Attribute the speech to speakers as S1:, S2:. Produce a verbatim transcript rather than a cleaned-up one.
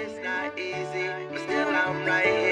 S1: it's not easy, but still I'm right here.